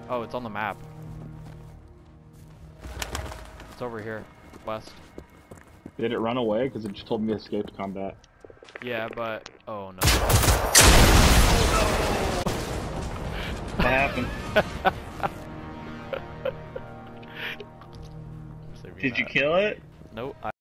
Oh, it's on the map. It's over here, west. Did it run away? Because it just told me to escape combat. Yeah, but oh no. What happened? Save me Did you that. kill it? Nope.